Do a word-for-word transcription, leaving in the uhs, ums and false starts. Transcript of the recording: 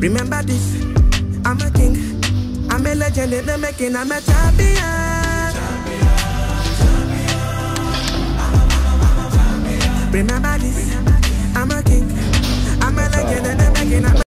Remember this, I'm a king, I'm a legend in the making, I'm a champion. Remember this, I'm a king, I'm a legend in the making, I'm a